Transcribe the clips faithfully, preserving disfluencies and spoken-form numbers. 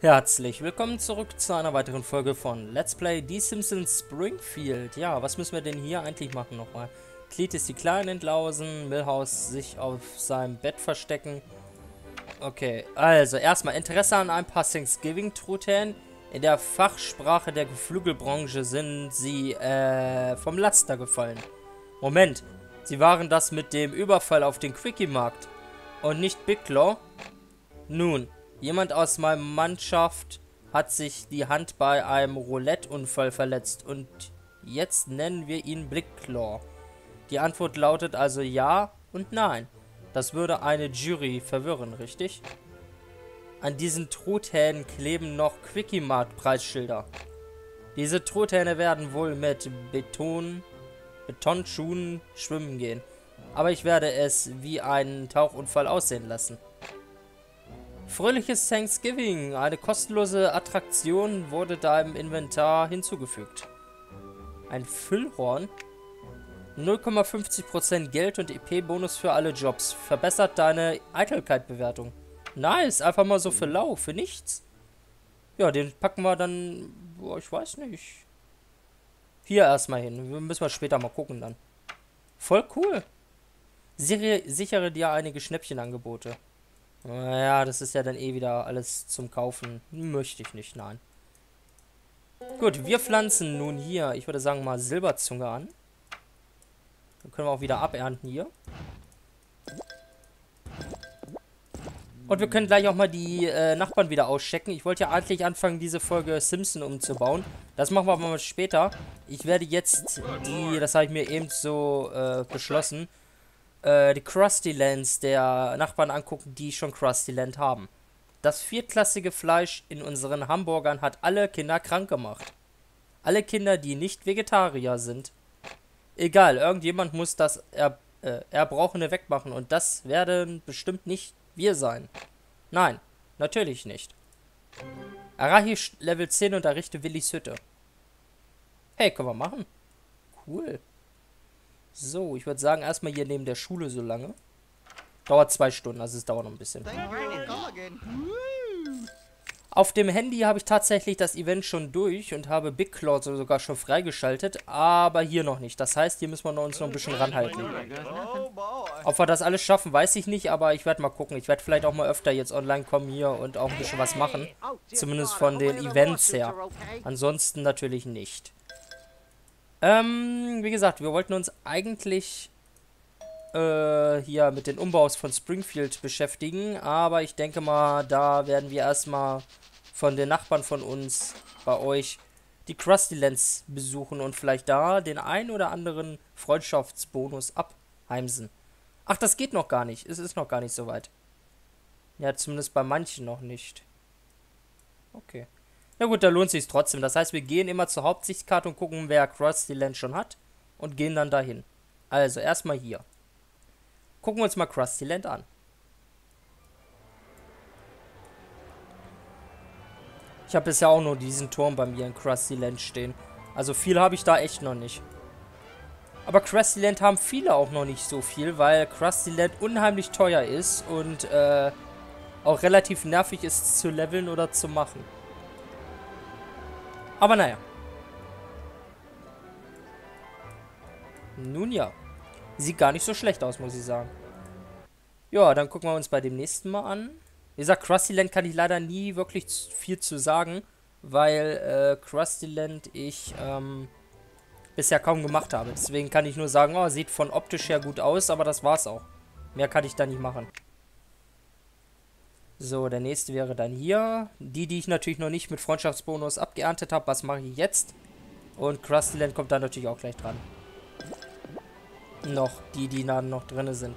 Herzlich willkommen zurück zu einer weiteren Folge von Let's Play Die Simpsons Springfield. Ja, was müssen wir denn hier eigentlich machen nochmal? Cletus die Kleinen entlausen, Milhouse sich auf seinem Bett verstecken. Okay, also erstmal Interesse an ein paar Thanksgiving-Truthähnen. In der Fachsprache der Geflügelbranche sind sie äh, vom Laster gefallen. Moment, sie waren das mit dem Überfall auf den Quickie-Markt und nicht Big Claw? Nun, jemand aus meiner Mannschaft hat sich die Hand bei einem Roulette-Unfall verletzt und jetzt nennen wir ihn Big Claw. Die Antwort lautet also ja und nein. Das würde eine Jury verwirren, richtig? An diesen Truthähnen kleben noch Quickie-Mart-Preisschilder. Diese Truthähne werden wohl mit Beton, Betonschuhen schwimmen gehen. Aber ich werde es wie einen Tauchunfall aussehen lassen. Fröhliches Thanksgiving. Eine kostenlose Attraktion wurde deinem Inventar hinzugefügt. Ein Füllhorn. null Komma fünfzig Prozent Geld und E P-Bonus für alle Jobs. Verbessert deine Eitelkeit-Bewertung. Nice. Einfach mal so für lau. Für nichts. Ja, den packen wir dann... Boah, ich weiß nicht. Hier erstmal hin. Wir müssen wir später mal gucken dann. Voll cool. Sichere, sichere dir einige Schnäppchenangebote. Naja, das ist ja dann eh wieder alles zum Kaufen. Möchte ich nicht, nein. Gut, wir pflanzen nun hier, ich würde sagen mal Silberzunge an. Dann können wir auch wieder abernten hier. Und wir können gleich auch mal die äh, Nachbarn wieder auschecken. Ich wollte ja eigentlich anfangen, diese Folge Simpson umzubauen. Das machen wir aber mal später. Ich werde jetzt die, das habe ich mir eben so äh, beschlossen, die Krusty Lands der Nachbarn angucken, die schon Krusty Land haben. Das viertklassige Fleisch in unseren Hamburgern hat alle Kinder krank gemacht. Alle Kinder, die nicht Vegetarier sind. Egal, irgendjemand muss das er, äh, Erbrochene wegmachen und das werden bestimmt nicht wir sein. Nein, natürlich nicht. Arahi Level zehn und errichte Willis Hütte. Hey, können wir machen. Cool. So, ich würde sagen, erstmal hier neben der Schule so lange. Dauert zwei Stunden, also es dauert noch ein bisschen. Auf dem Handy habe ich tatsächlich das Event schon durch und habe Big Claw sogar schon freigeschaltet, aber hier noch nicht. Das heißt, hier müssen wir uns noch ein bisschen ranhalten. Ob wir das alles schaffen, weiß ich nicht, aber ich werde mal gucken. Ich werde vielleicht auch mal öfter jetzt online kommen hier und auch ein bisschen was machen. Zumindest von den Events her. Ansonsten natürlich nicht. Ähm, wie gesagt, wir wollten uns eigentlich äh, hier mit den Umbaus von Springfield beschäftigen, aber ich denke mal, da werden wir erstmal von den Nachbarn von uns bei euch die Krusty Lands besuchen und vielleicht da den ein oder anderen Freundschaftsbonus abheimsen. Ach, das geht noch gar nicht. Es ist noch gar nicht so weit. Ja, zumindest bei manchen noch nicht. Okay. Na gut, da lohnt sich trotzdem. Das heißt, wir gehen immer zur Hauptsichtskarte und gucken, wer Krusty Land schon hat. Und gehen dann dahin. Also, erstmal hier. Gucken wir uns mal Krusty Land an. Ich habe bisher auch nur diesen Turm bei mir in Krusty Land stehen. Also viel habe ich da echt noch nicht. Aber Krusty Land haben viele auch noch nicht so viel, weil Krusty Land unheimlich teuer ist und äh, auch relativ nervig ist zu leveln oder zu machen. Aber naja. Nun ja. Sieht gar nicht so schlecht aus, muss ich sagen. Ja, dann gucken wir uns bei dem nächsten Mal an. Wie gesagt, Krusty Land kann ich leider nie wirklich viel zu sagen, weil äh, Krusty Land ich ähm, bisher kaum gemacht habe. Deswegen kann ich nur sagen, oh, sieht von optisch her gut aus, aber das war's auch. Mehr kann ich da nicht machen. So, der nächste wäre dann hier. Die, die ich natürlich noch nicht mit Freundschaftsbonus abgeerntet habe. Was mache ich jetzt? Und Krusty Land kommt da natürlich auch gleich dran. Noch, die, die dann noch drin sind.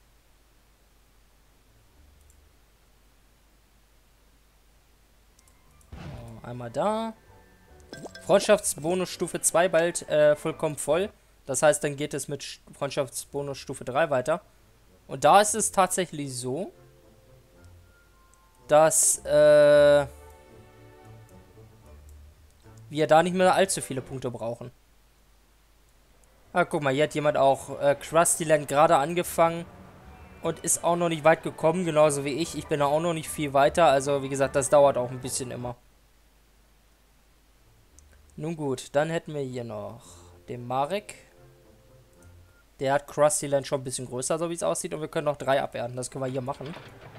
So, einmal da. Freundschaftsbonus Stufe zwei bald äh, vollkommen voll. Das heißt, dann geht es mit Freundschaftsbonus Stufe drei weiter. Und da ist es tatsächlich so, dass äh, wir da nicht mehr allzu viele Punkte brauchen. Ah, guck mal, hier hat jemand auch äh, Krusty Land gerade angefangen. Und ist auch noch nicht weit gekommen, genauso wie ich. Ich bin auch noch nicht viel weiter. Also, wie gesagt, das dauert auch ein bisschen immer. Nun gut, dann hätten wir hier noch den Marek. Der hat Krusty Land schon ein bisschen größer, so wie es aussieht. Und wir können noch drei abernten. Das können wir hier machen.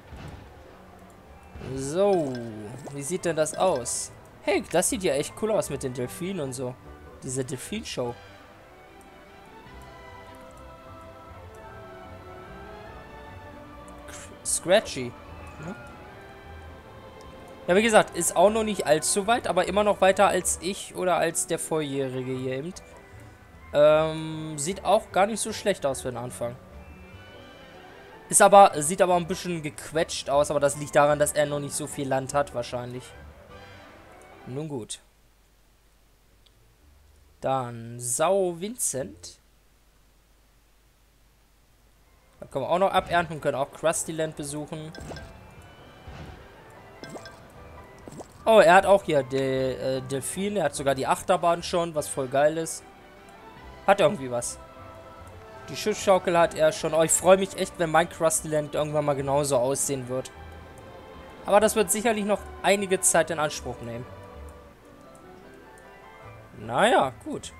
So, wie sieht denn das aus? Hey, das sieht ja echt cool aus mit den Delfinen und so. Diese Delfin-Show. Scratchy. Ne? Ja, wie gesagt, ist auch noch nicht allzu weit, aber immer noch weiter als ich oder als der Vorjährige hier eben. Ähm, sieht auch gar nicht so schlecht aus für den Anfang. Ist aber, sieht aber ein bisschen gequetscht aus, aber das liegt daran, dass er noch nicht so viel Land hat, wahrscheinlich. Nun gut. Dann Sau Vincent. Da können wir auch noch abernten und können auch Krusty Land besuchen. Oh, er hat auch hier die äh, Delfin. Er hat sogar die Achterbahn schon, was voll geil ist. Hat irgendwie was. Die Schiffsschaukel hat er schon. Oh, ich freue mich echt, wenn mein Krusty Land irgendwann mal genauso aussehen wird. Aber das wird sicherlich noch einige Zeit in Anspruch nehmen. Naja, gut.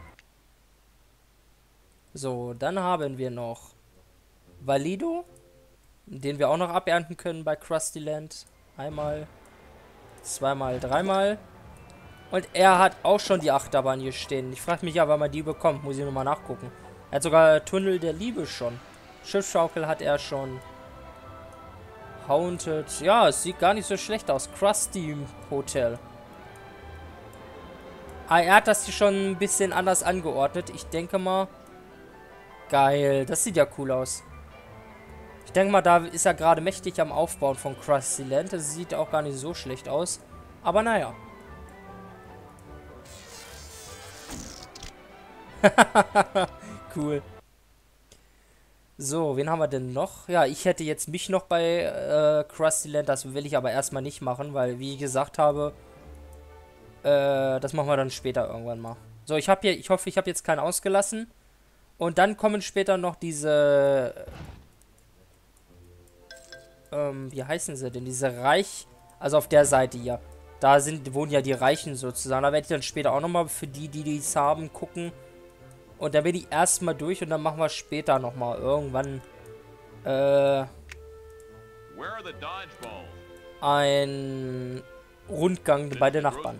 So, dann haben wir noch Valido, den wir auch noch abernten können bei Krusty Land. Einmal, zweimal, dreimal. Und er hat auch schon die Achterbahn hier stehen. Ich frage mich ja, wann man die bekommt. Muss ich nochmal nachgucken. Er hat sogar Tunnel der Liebe schon. Schiffsschaukel hat er schon. Haunted. Ja, es sieht gar nicht so schlecht aus. Krusty Hotel. Ah, er hat das hier schon ein bisschen anders angeordnet. Ich denke mal. Geil. Das sieht ja cool aus. Ich denke mal, da ist er gerade mächtig am Aufbauen von Krusty Land. Das sieht auch gar nicht so schlecht aus. Aber naja. Cool. So, wen haben wir denn noch? Ja, ich hätte jetzt mich noch bei äh, Krusty Land. Das will ich aber erstmal nicht machen, weil, wie ich gesagt habe, äh, das machen wir dann später irgendwann mal. So, ich habe hier, ich hoffe, ich habe jetzt keinen ausgelassen. Und dann kommen später noch diese, ähm, wie heißen sie denn? Diese Reich, also auf der Seite hier. Da sind, wohnen ja die Reichen sozusagen. Da werde ich dann später auch nochmal für die, die dies haben, gucken. Und da bin ich erstmal durch und dann machen wir später nochmal irgendwann äh, ein Rundgang bei den Nachbarn.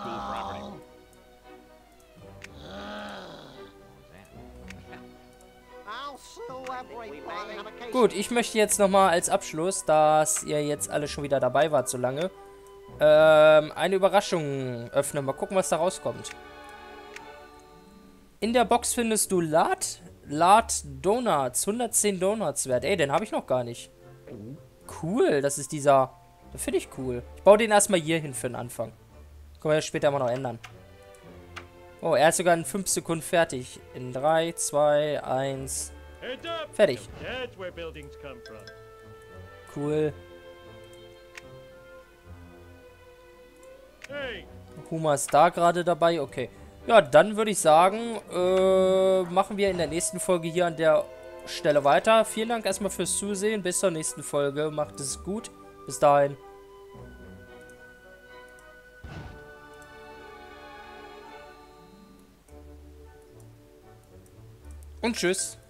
Gut, ich möchte jetzt nochmal als Abschluss, dass ihr jetzt alle schon wieder dabei wart so lange, ähm, eine Überraschung öffnen. Mal gucken, was da rauskommt. In der Box findest du Lad, Lad Donuts. hundertzehn Donuts wert. Ey, den habe ich noch gar nicht. Cool, das ist dieser... Das finde ich cool. Ich baue den erstmal hier hin für den Anfang. Können wir ja später mal noch ändern. Oh, er ist sogar in fünf Sekunden fertig. In drei, zwei, eins... Fertig. Cool. Huma ist da gerade dabei. Okay. Ja, dann würde ich sagen, äh, machen wir in der nächsten Folge hier an der Stelle weiter. Vielen Dank erstmal fürs Zusehen. Bis zur nächsten Folge. Macht es gut. Bis dahin. Und tschüss.